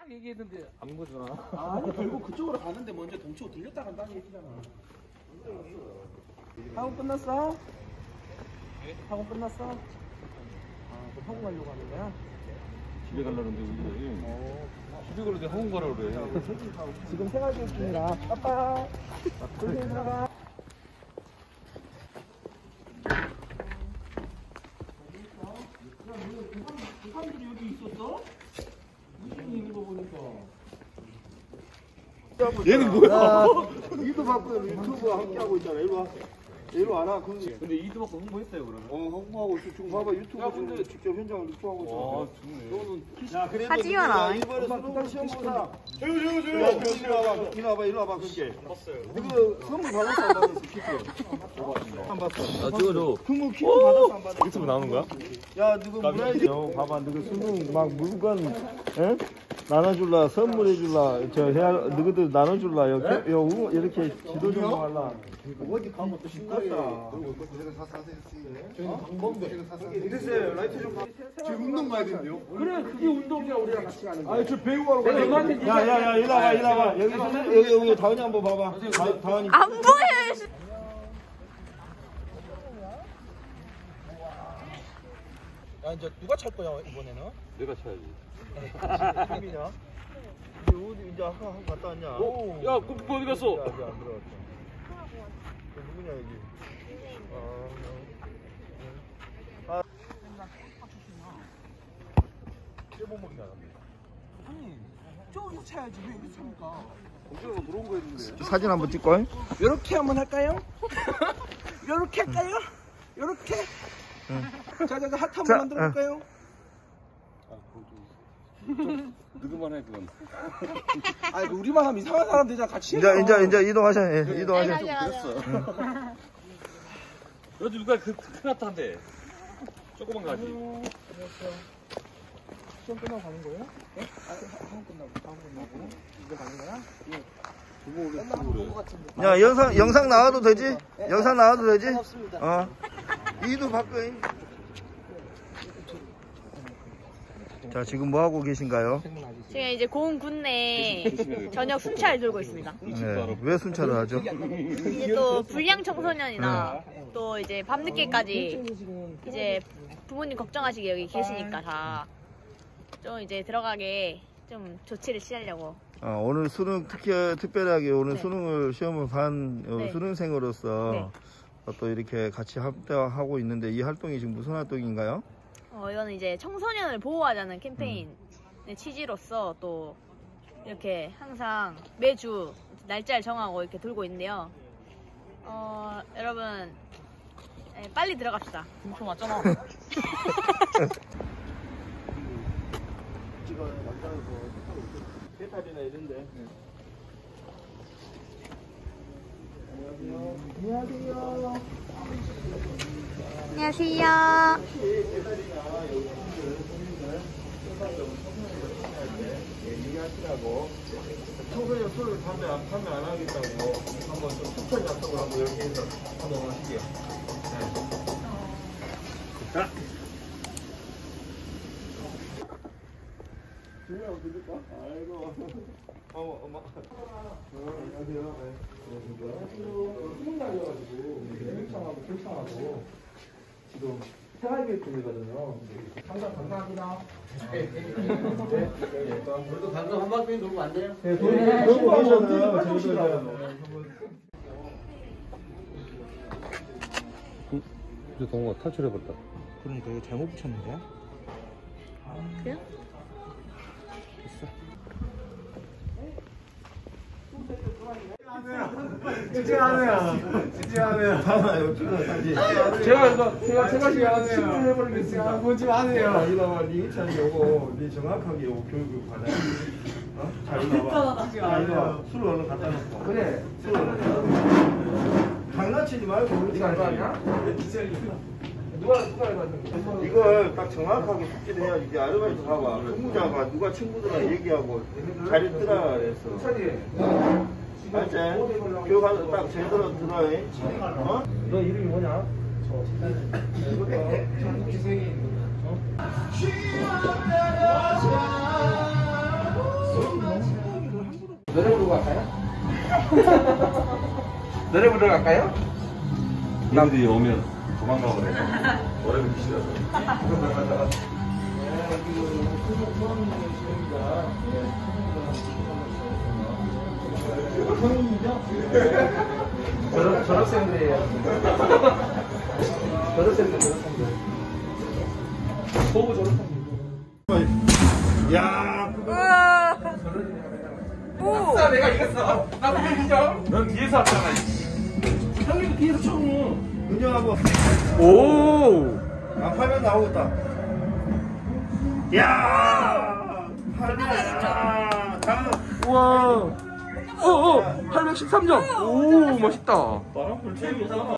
얘기했는데 안 보잖아. 아니 결국 그쪽으로 가는데 먼저 동치고 들렸다 간다는 얘기잖아. 학원 끝났어? 학원 끝났어? 아, 그럼 학원 가려고 하는 거야? 집에 가려는데 우리 집에 가려는데 학원 가라 그래. 지금 생활교육 중이라 빠빠. 조심히 들어가. 그 사람들이 여기 있었어? 무슨 일인 거 보니까. 얘는 뭐야? 이도 바꾸는 유튜브와 함께 하고 있잖아. 일로 와. 일로 와라. 근데 이도 받고 홍보했어요 그러면? 홍보하고 있어. 지금 봐봐. 유튜브 지금 직접 현장을 유튜브하고 있어. 좋네. 야, 그래도 하지 마라. 이번에 수능 시험 보자. 이리 와봐. 이리 와봐. 그렇게. 이거 선물 받았어 안 받았어? 키트. 안 받았어. 나 찍어줘. 그럼 키트 받았어 안 받았어? 유튜브 나오는 거야? 야, 누구 문화유산 봐봐. 누구 수능 막 물건 에? 나눠줄라, 선물해줄라, 너희들 나눠줄라, 이렇게 지도 좀 할라. 어디 가면 또 싱겁다. 이랬어요. 라이트 좀 봐. 지금 운동 가야 된대요. 그래, 그게 운동이야. 우리랑 같이 가는 거야. 아니, 저 배우하러 가야 야, 이리 와봐. 여기 다은이 한번 봐봐. 다은이. 안 보여. 야, 이제 누가 찰 거야 이번에는? 내가 쳐야지. 힘이냐? 어디 이제 아까 갔다 왔냐? 야, 그 어디 갔어? 아직 안 들어왔어. 누구냐 여기? 아니, 저기서 차야지. 왜 여기 찹니까? 공주가 들어온 거 했는데. 사진 한번 찍고. 요렇게 한번 할까요? 요렇게 할까요? 요렇게? 자, 핫 한번 만들어 볼까요? 누구만 해 그건. 아니, 우리만 하면 이상한 사람 되잖아. 같이 이제 이동하셔. 이동하셔. 요즘 누가 그 크나타인데 조그만 가지. 시험 끝나고 가는 거예요? 네? 학원 끝나고 이제 가는 거야? 야, 영상 나와도 되지? 영상 나와도 되지? 이도 바꿔. 자, 지금 뭐 하고 계신가요? 제가 이제 고은 군내 저녁 순찰 돌고 있습니다. 네, 왜 순찰을 하죠? 이제 또 불량 청소년이나 또 이제 밤늦게까지 이제 부모님 걱정하시게 여기 계시니까 다 좀 이제 들어가게 좀 조치를 취하려고. 오늘 수능 특별하게 오늘 네. 수능을 시험을 반 네. 수능생으로서 네. 또 이렇게 같이 합동하고 있는데 이 활동이 지금 무슨 활동인가요? 이거는 이제 청소년을 보호하자는 캠페인의 취지로서 또 이렇게 항상 매주 날짜를 정하고 이렇게 돌고 있는데요. 여러분 빨리 들어갑시다. 등초 맞잖아. 배탈이나 이런데. 안녕하세요. 얘기하시라고 청소년 술을 판매 안 하겠다고 한번 좀 추천 약속을 한번 이렇게 해서 한번 하시게요. 중요하고 들을까? 아이고. 엄마. 안녕하세요. 수능 날이어가지고 교육청하고 지금 생활교육 중이거든요. 항상 감사합니다. 그래도 방금 한 바퀴 돌고 안 돼요? 네, 돌고 계셨네요. 이제 동호가 탈출해버렸다. 그러니까 이거 잘못 붙였는데. 그래요? 제가 신문을 해버리겠습니다. 보지 마세요. 이리 와, 니 이찬이 요거, 니 정확하게 요거 교육을 받아야 돼. 자, 이리 와봐. 이리 와. 술 얼른 갖다 놓고. 그래. 술 얼른 갖다 놓고. 장난치지 말고. 네가 알바 아니야? 누가 알바했는 이걸 딱 정확하게 숙지를 해야지. 이제 아르바이트 봐봐. 근무자가 누가 친구들이랑 얘기하고 잘 있더라 그랬어. 차디. 알지? 교육하는 딱 제대로 들어야 어? 너 이름이 뭐냐? 전국 기생이. 갈까요? 노래 부르러 갈까요? 얘네들이 오면 도망가 버려. 노래 듣기 싫어서. 졸업생들이에요. 졸업생들. 보고 졸업생들. 야, 아싸, 내가 이겼어. 나 그게 인정. 넌 뒤에서 왔잖아. 형님도 뒤에서 처음. 은영하고 오. 아, 팔면 나오겠다. 야, 팔면. 다음. 우와. 813점. 오, 멋있다. 바람 불